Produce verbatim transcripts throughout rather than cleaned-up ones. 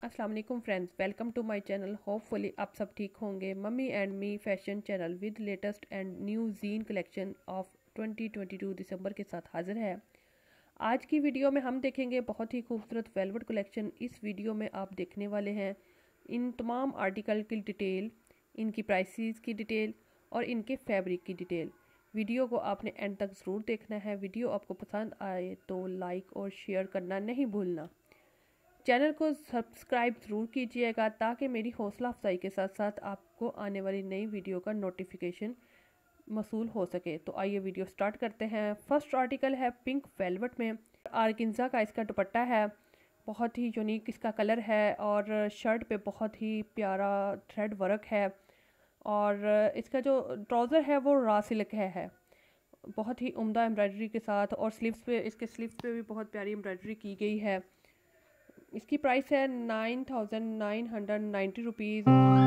अस्सलाम वालेकुम friends, welcome to my channel. Hopefully आप सब ठीक होंगे। Mummy and me fashion channel with latest and new जीन collection of twenty twenty two दिसंबर के साथ हाजिर है। आज की वीडियो में हम देखेंगे बहुत ही खूबसूरत वेलवेट कलेक्शन। इस वीडियो में आप देखने वाले हैं इन तमाम आर्टिकल की डिटेल, इनकी प्राइसेस की डिटेल और इनके फैब्रिक की डिटेल। वीडियो को आपने एंड तक ज़रूर देखना है। वीडियो आपको पसंद आए तो लाइक और शेयर करना नहीं भूलना। चैनल को सब्सक्राइब ज़रूर कीजिएगा ताकि मेरी हौसला अफजाई के साथ साथ आपको आने वाली नई वीडियो का नोटिफिकेशन मसूल हो सके। तो आइए वीडियो स्टार्ट करते हैं। फर्स्ट आर्टिकल है पिंक वेलवेट में। आर्गेन्जा का इसका दुपट्टा है, बहुत ही यूनिक इसका कलर है और शर्ट पे बहुत ही प्यारा थ्रेड वर्क है और इसका जो ट्राउज़र है वो रॉ सिल्क है, है बहुत ही उम्दा एम्ब्रॉयडरी के साथ और स्लीव्स पे इसके स्लीव्स पे भी बहुत प्यारी एम्ब्रॉयडरी की गई है। इसकी प्राइस है nine thousand nine hundred ninety rupees.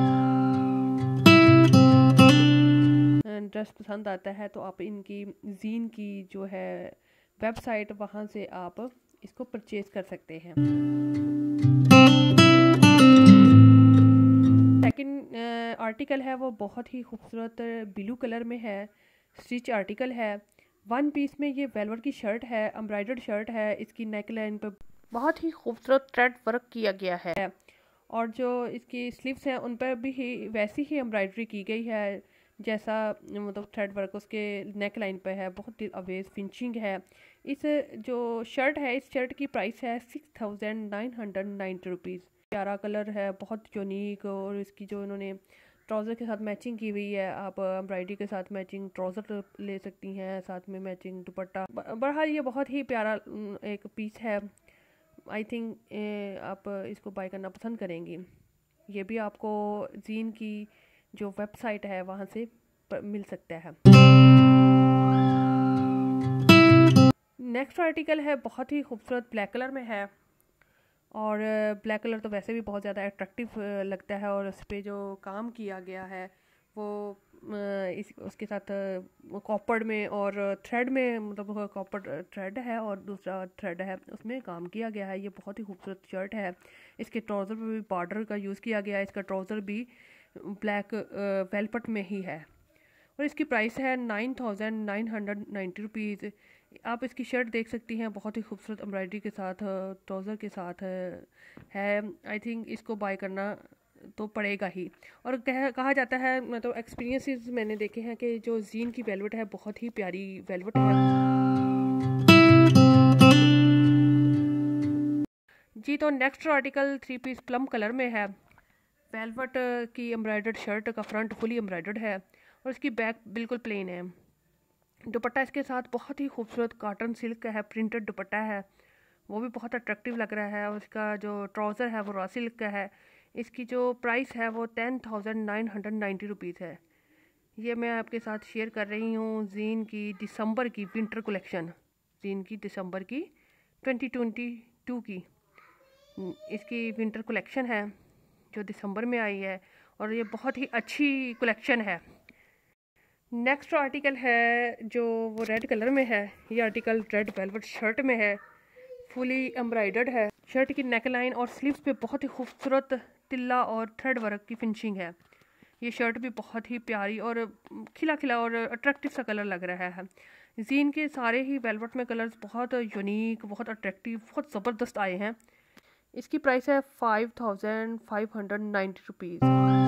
Dress पसंद आता है तो आप इनकी जीन की जो है वेबसाइट, वहाँ से आप इसको परचेज कर सकते हैं। सेकंड आर्टिकल है वो बहुत ही खूबसूरत ब्लू कलर में है, स्टिच आर्टिकल है। वन पीस में ये वेलवेट की शर्ट है, एम्ब्रॉयडर्ड शर्ट है। इसकी नेक लाइन पर बहुत ही खूबसूरत थ्रेड वर्क किया गया है और जो इसकी स्लीव्स हैं उन पर भी ही वैसी ही एम्ब्रॉयडरी की गई है जैसा मतलब थ्रेड वर्क उसके नेक लाइन पे है। बहुत ही अवेज फिनिशिंग है। इस जो शर्ट है, इस शर्ट की प्राइस है six thousand nine hundred ninety rupees. प्यारा कलर है, बहुत यूनिक। और इसकी जो इन्होंने ट्राउज़र के साथ मैचिंग की हुई है, आप एम्ब्रॉयडरी के साथ मैचिंग ट्राउज़र ले सकती हैं, साथ में मैचिंग दुपट्टा। बहरहाल ये बहुत ही प्यारा एक पीस है। आई थिंक आप इसको बाय करना पसंद करेंगी। ये भी आपको जीन की जो वेबसाइट है वहाँ से मिल सकता है। नेक्स्ट आर्टिकल है बहुत ही खूबसूरत ब्लैक कलर में है और ब्लैक कलर तो वैसे भी बहुत ज़्यादा अट्रैक्टिव लगता है और उस पर जो काम किया गया है वो इस उसके साथ कॉपर में और थ्रेड में, मतलब कॉपर थ्रेड है और दूसरा थ्रेड है, उसमें काम किया गया है। ये बहुत ही खूबसूरत शर्ट है। इसके ट्राउज़र पर भी बॉर्डर का यूज़ किया गया है। इसका ट्राउज़र भी ब्लैक वेलवेट में ही है और इसकी प्राइस है nine thousand nine hundred ninety rupees. आप इसकी शर्ट देख सकती हैं, बहुत ही खूबसूरत एम्ब्रॉयडरी के साथ ट्राउज़र के साथ है। आई थिंक इसको बाय करना तो पड़ेगा ही। और कह कहा जाता है, मतलब एक्सपीरियंसेस मैंने देखे हैं कि जो जीन की वेलवेट है बहुत ही प्यारी वेलवेट है जी। तो next article three piece plum colour में है। वेलवेट की एम्ब्रॉयडर्ड शर्ट का फ्रंट फुली एम्ब्रॉयडर्ड है और इसकी बैक बिल्कुल प्लेन है। दुपट्टा इसके साथ बहुत ही खूबसूरत कॉटन सिल्क का है, प्रिंटेड दुपट्टा है, वो भी बहुत अट्रैक्टिव लग रहा है। और इसका जो ट्राउज़र है वो रॉ सिल्क का है। इसकी जो प्राइस है वो ten thousand nine hundred ninety rupees है। ये मैं आपके साथ शेयर कर रही हूँ जीन की दिसंबर की विंटर कलेक्शन, जीन की दिसंबर की ट्वेंटी ट्वेंटी टू की इसकी विंटर कलेक्शन है जो दिसंबर में आई है और ये बहुत ही अच्छी कलेक्शन है। नेक्स्ट आर्टिकल है जो वो रेड कलर में है। ये आर्टिकल रेड वेलवेट शर्ट में है, फुली एम्ब्रॉयडर्ड है। शर्ट की नेकलाइन और स्लीव्स पे बहुत ही खूबसूरत तिल्ला और थ्रेड वर्क की फिनिशिंग है। ये शर्ट भी बहुत ही प्यारी और खिला खिला और अट्रैक्टिव सा कलर लग रहा है। जीन के सारे ही वेलवेट में कलर्स बहुत यूनिक, बहुत अट्रैक्टिव, बहुत ज़बरदस्त आए हैं। इसकी प्राइस है five thousand five hundred ninety rupees.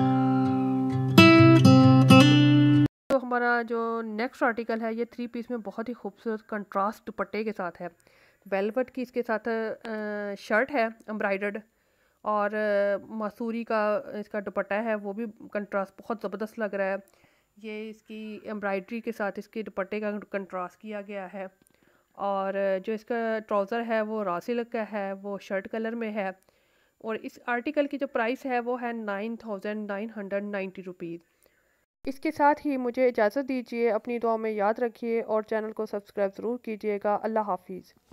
तो हमारा जो नेक्स्ट आर्टिकल है ये थ्री पीस में बहुत ही खूबसूरत कंट्रास्ट दुपट्टे के साथ है। वेलवेट की इसके साथ शर्ट है एम्ब्रॉयडर्ड और मसूरी का इसका दुपट्टा है, वो भी कंट्रास्ट बहुत ज़बरदस्त लग रहा है। ये इसकी एम्ब्रॉयडरी के साथ इसके दुपट्टे का कंट्रास्ट किया गया है और जो इसका ट्राउज़र है वो रॉ सिल्क का है, वो शर्ट कलर में है। और इस आर्टिकल की जो प्राइस है वो है nine thousand nine hundred ninety rupees. इसके साथ ही मुझे इजाज़त दीजिए। अपनी दुआ में याद रखिए और चैनल को सब्सक्राइब ज़रूर कीजिएगा। अल्लाह हाफिज़।